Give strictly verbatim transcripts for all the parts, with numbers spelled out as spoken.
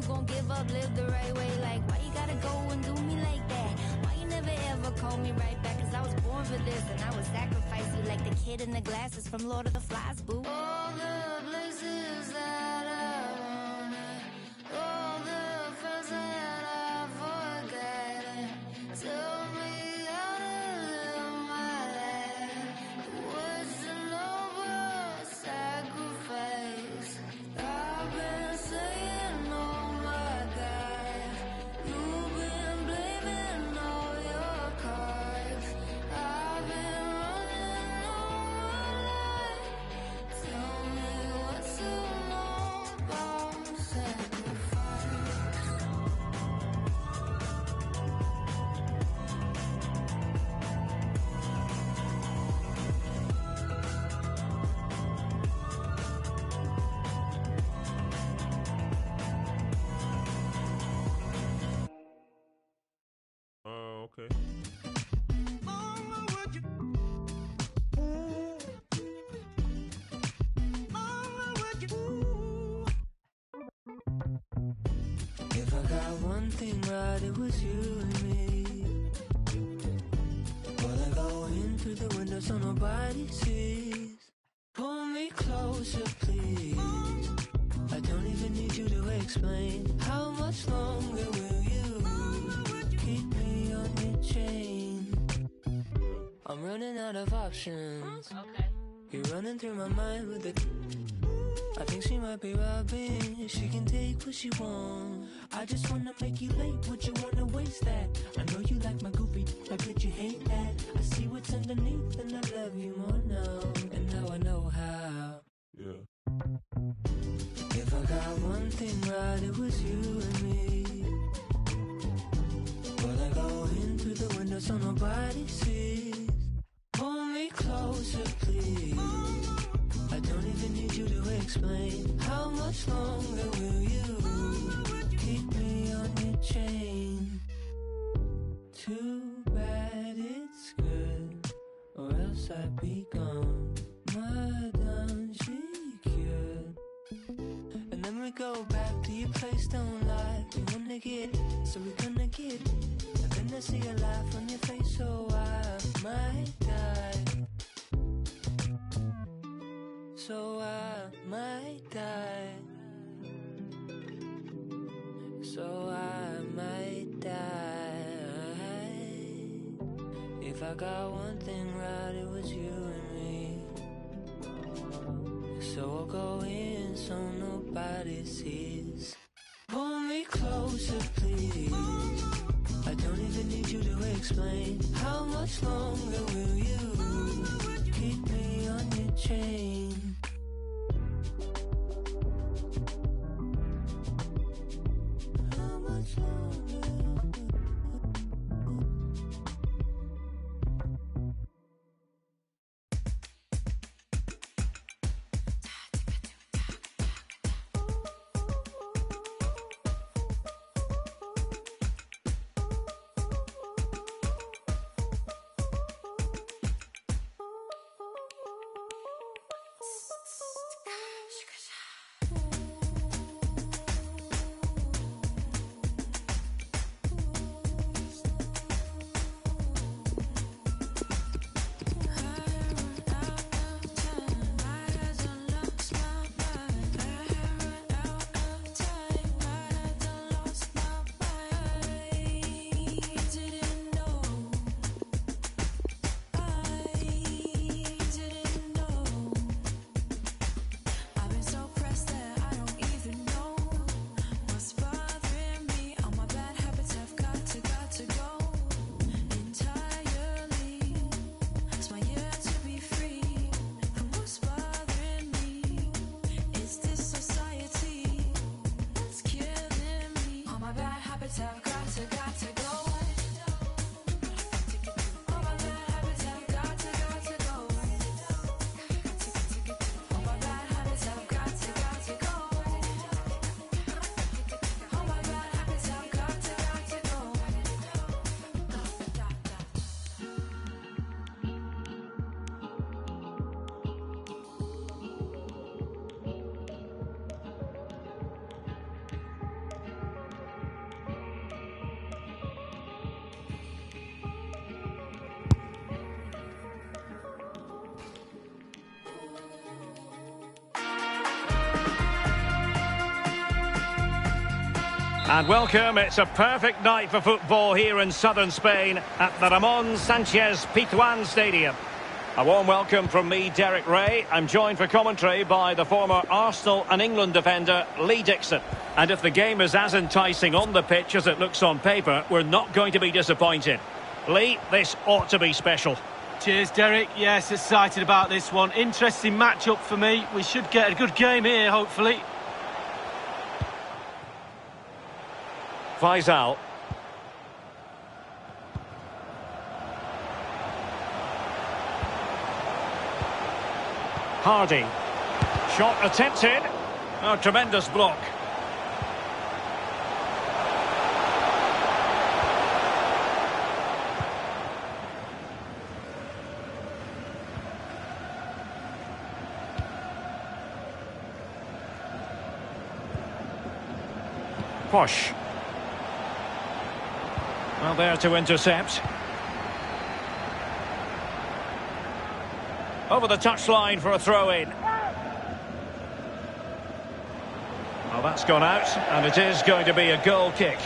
gon' give up, live the right way. Like, why you gotta go and do me like that? Why you never ever call me right back? Cause I was born for this and I would sacrifice you like the kid in the glasses from Lord of the Flies, boo. All the places that I wanted, all the friends that I've forgotten, tell me how to live my life. What's the noble sacrifice? I've been saying, oh my God, you've been blaming all your cards. I've been running all my life. Tell me what's the noble sacrifice? Oh, okay. If I got one thing right, it was you and me. Well, I go in through the window so nobody sees. Pull me closer, please. I don't even need you to explain. How much longer will you keep me on your chain? I'm running out of options. Okay. You're running through my mind with the. I think she might be robbing. She can take what she wants. I just wanna make you late. Would you wanna waste that? I know you like my goofy. I bet you hate that. I see what's underneath and I love you more now. And now I know how. Yeah. If I got one thing right, it was you and me. Well, I go in through the window so nobody sees. Pull me closer, please. I don't even need you to explain. How much longer will you keep me on your chain? Too bad it's good, or else I'd be gone. Madame, she cured. And then we go back to your place, don't lie. We wanna get it, so we gonna get it. And then I see a laugh on your face, so I might die. So I might die. So I might die. If I got one thing right, it was you and me. So I'll go in so nobody sees. Pull me closer, please. I don't even need you to explain. How much longer will you keep me on your chain? How much longer? And welcome, it's a perfect night for football here in southern Spain at the Ramon Sanchez Pizjuan Stadium. A warm welcome from me, Derek Ray. I'm joined for commentary by the former Arsenal and England defender, Lee Dixon. And if the game is as enticing on the pitch as it looks on paper, we're not going to be disappointed. Lee, this ought to be special. Cheers, Derek. Yes, excited about this one. Interesting match-up for me. We should get a good game here, hopefully. Faisal. Hardy. Shot attempted. Oh, tremendous block. Posh. Well, there to intercept. Over the touchline for a throw-in. Well, that's gone out, and it is going to be a goal kick.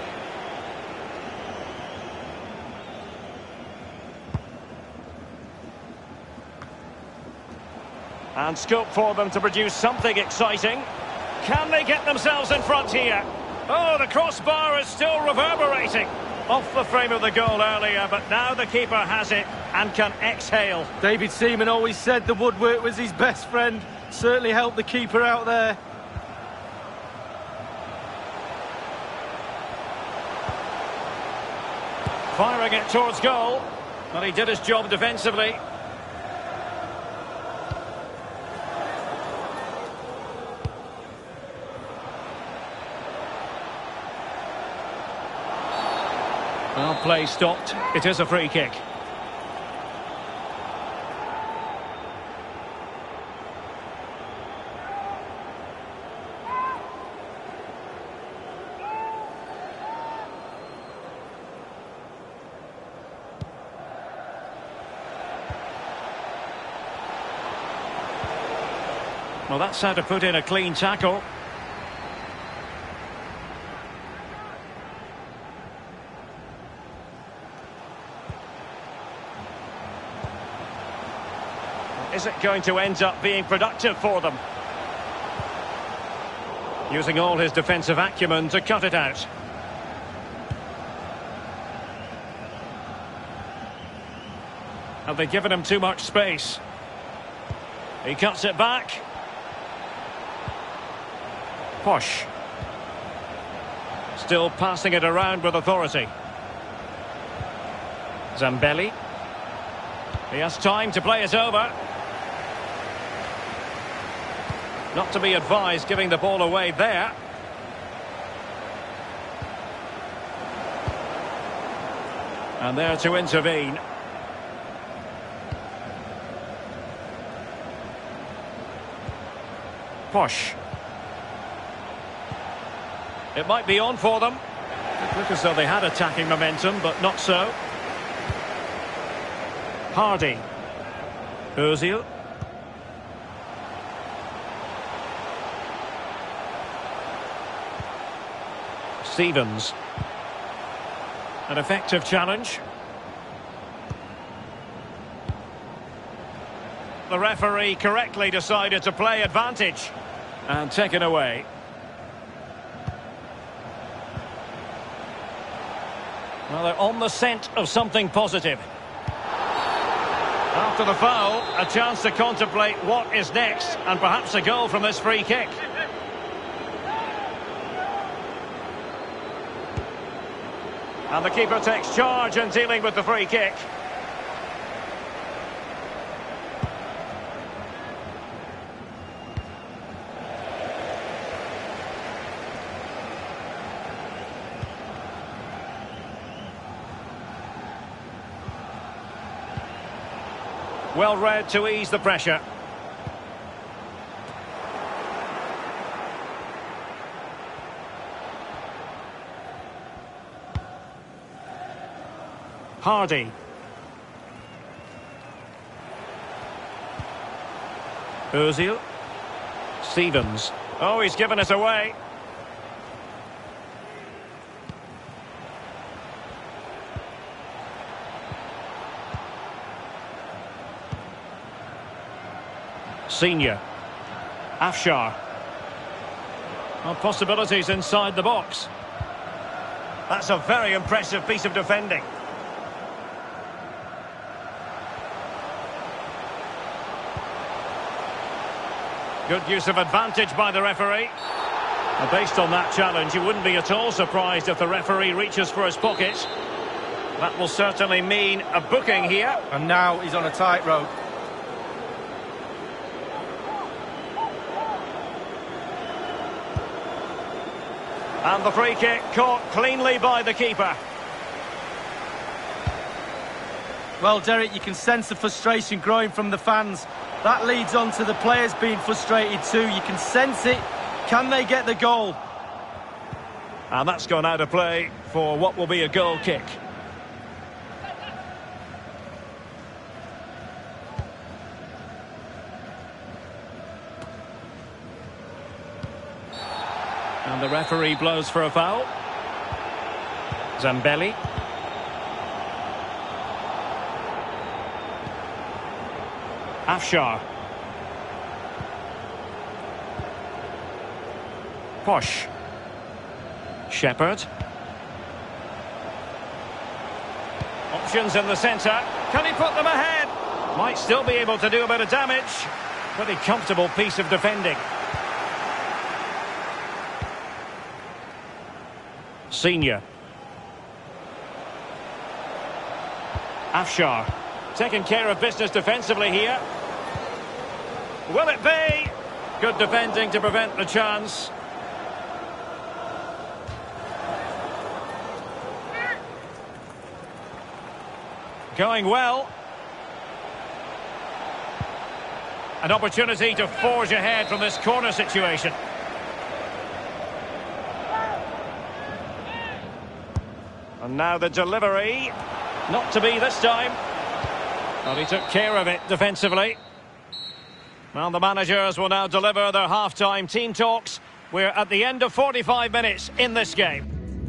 And scope for them to produce something exciting. Can they get themselves in front here? Oh, the crossbar is still reverberating. Off the frame of the goal earlier, but now the keeper has it and can exhale. David Seaman always said the woodwork was his best friend. Certainly helped the keeper out there. Firing it towards goal. But he did his job defensively. Well, play stopped. It is a free kick. Well, that's how to put in a clean tackle. Is it going to end up being productive for them? Using all his defensive acumen to cut it out. Have they given him too much space? He cuts it back. Posh. Still passing it around with authority. Zambelli. He has time to play it over. Not to be advised giving the ball away there. And there to intervene. Posh. It might be on for them. It looked as though they had attacking momentum, but not so. Hardy. Ozil. Stevens. An effective challenge. The referee correctly decided to play advantage. And taken away. Well, they're on the scent of something positive. After the foul, a chance to contemplate what is next, and perhaps a goal from this free kick. And the keeper takes charge in dealing with the free kick. Well read to ease the pressure. Hardy. Ozil. Stevens. Oh, he's given it away. Senior. Afshar. Well, possibilities inside the box. That's a very impressive piece of defending. Good use of advantage by the referee. And based on that challenge, you wouldn't be at all surprised if the referee reaches for his pocket. That will certainly mean a booking here. And now he's on a tightrope. And the free kick caught cleanly by the keeper. Well, Derek, you can sense the frustration growing from the fans. That leads on to the players being frustrated too. You can sense it. Can they get the goal? And that's gone out of play for what will be a goal kick. And the referee blows for a foul. Zambelli. Afshar. Posh. Shepherd. Options in the centre. Can he put them ahead? Might still be able to do a bit of damage. Pretty comfortable piece of defending. Senior. Afshar. Taking care of business defensively here. Will it be? Good defending to prevent the chance. Going well. An opportunity to forge ahead from this corner situation. And now the delivery. Not to be this time. Well, he took care of it defensively. Well, the managers will now deliver their half-time team talks. We're at the end of forty-five minutes in this game.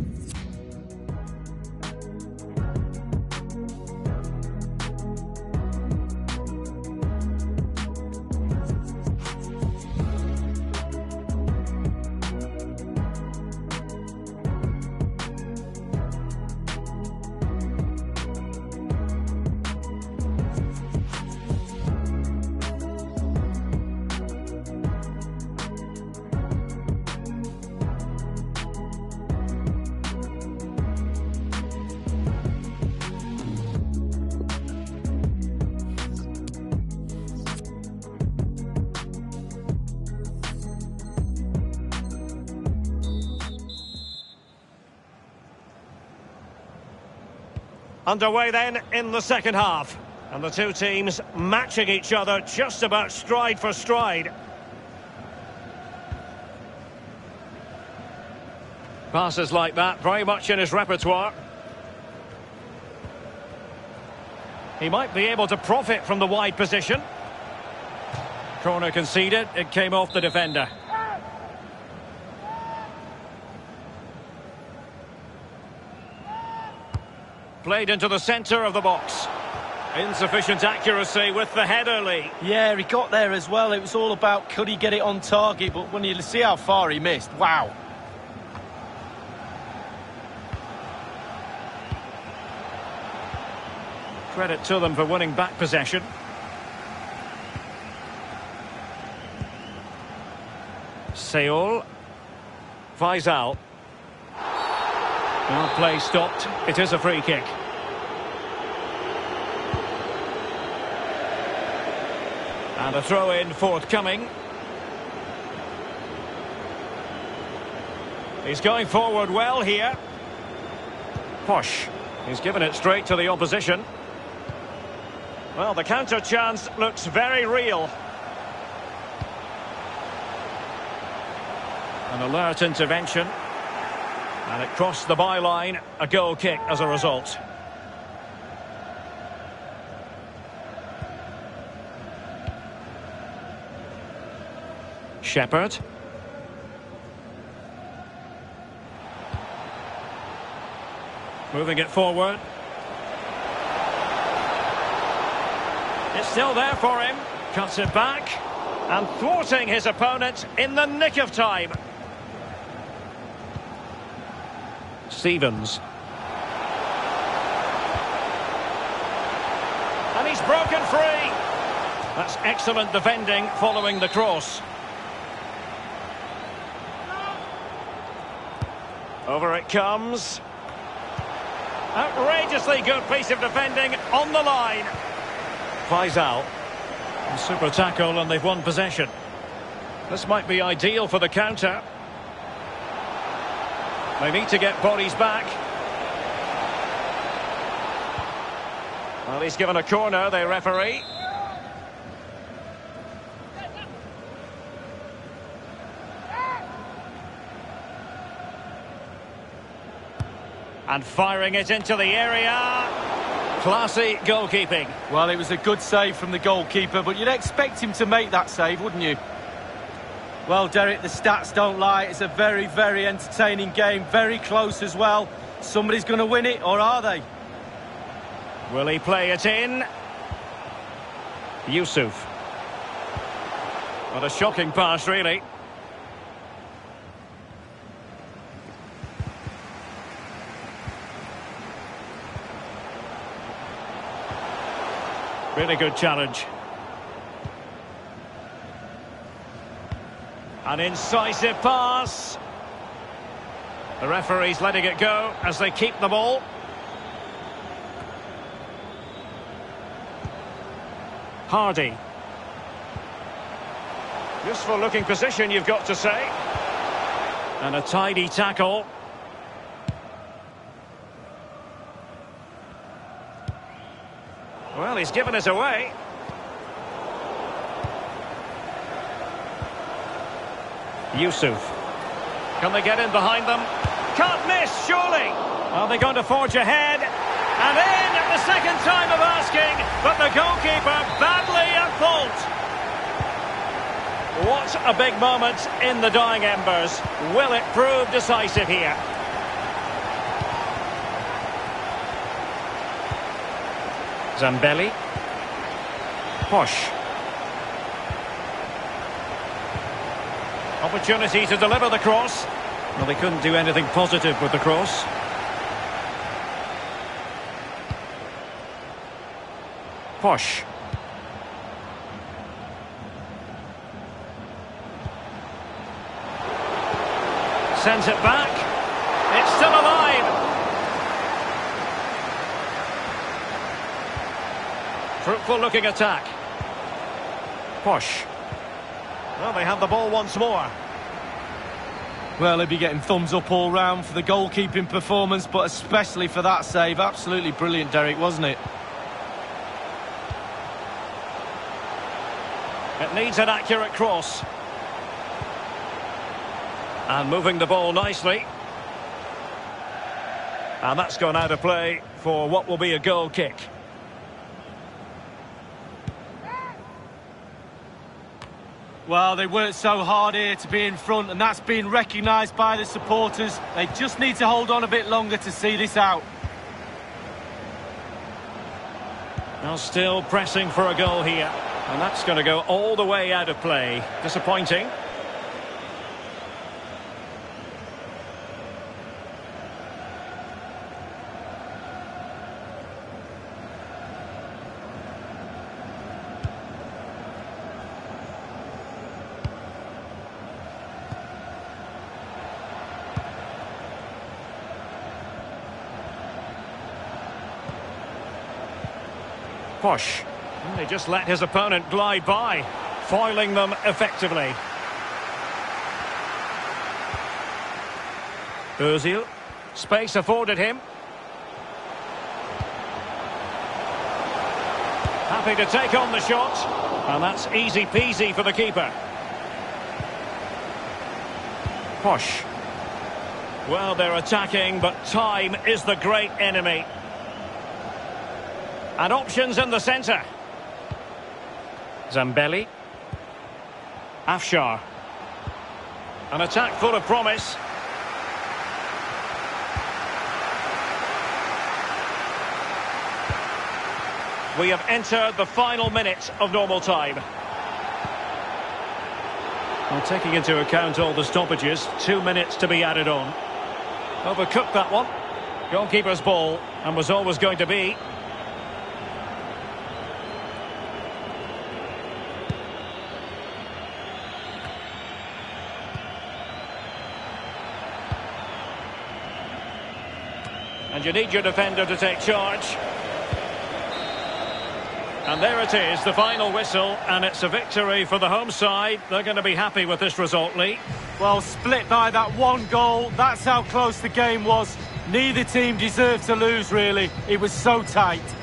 Underway then in the second half. And the two teams matching each other just about stride for stride. Passes like that, very much in his repertoire. He might be able to profit from the wide position. Corner conceded, it came off the defender. Played into the centre of the box. Insufficient accuracy with the header, Lee. Yeah, he got there as well. It was all about could he get it on target, but when you see how far he missed, wow. Credit to them for winning back possession. Seoul. Faisal. Well, play stopped. It is a free kick. And a throw-in forthcoming. He's going forward well here. Posh. He's given it straight to the opposition. Well, the counter chance looks very real. An alert intervention. And it crossed the byline, a goal kick as a result. Shepherd. Moving it forward. It's still there for him. Cuts it back. And thwarting his opponent in the nick of time. Stevens. And he's broken free. That's excellent defending following the cross. Over it comes. Outrageously good piece of defending on the line. Faisal. Super tackle and they've won possession. This might be ideal for the counter. They need to get bodies back. Well, he's given a corner, the referee. And firing it into the area. Classy goalkeeping. Well, it was a good save from the goalkeeper, but you'd expect him to make that save, wouldn't you? Well, Derek, the stats don't lie. It's a very, very entertaining game. Very close as well. Somebody's going to win it, or are they? Will he play it in? Yusuf. What a shocking pass, really. Really good challenge. An incisive pass. The referee's letting it go as they keep the ball. Hardy. Useful looking position, you've got to say. And a tidy tackle. Well, he's given us away. Yusuf. Can they get in behind them? Can't miss, surely. Are they going to forge ahead? And in at the second time of asking, but the goalkeeper badly at fault. What a big moment in the dying embers. Will it prove decisive here? Zambelli. Posh. Opportunity to deliver the cross. Well, they couldn't do anything positive with the cross. Posh. Sends it back. It's still alive. Fruitful looking attack. Posh. Well, they have the ball once more. Well, he'll be getting thumbs up all round for the goalkeeping performance, but especially for that save. Absolutely brilliant, Derek, wasn't it? It needs an accurate cross. And moving the ball nicely. And that's gone out of play for what will be a goal kick. Well, they worked so hard here to be in front, and that's been recognised by the supporters. They just need to hold on a bit longer to see this out. Now still pressing for a goal here. And that's going to go all the way out of play. Disappointing. Posh. And they just let his opponent glide by, foiling them effectively. Özil. Space afforded him. Happy to take on the shot. And that's easy peasy for the keeper. Posh. Well, they're attacking, but time is the great enemy. And options in the centre. Zambelli. Afshar. An attack full of promise. We have entered the final minute of normal time. Well, taking into account all the stoppages, two minutes to be added on. Overcooked that one. Goalkeeper's ball, and was always going to be. And you need your defender to take charge. And there it is, the final whistle, and it's a victory for the home side. They're going to be happy with this result, Lee. Well, split by that one goal. That's how close the game was. Neither team deserved to lose, really. It was so tight.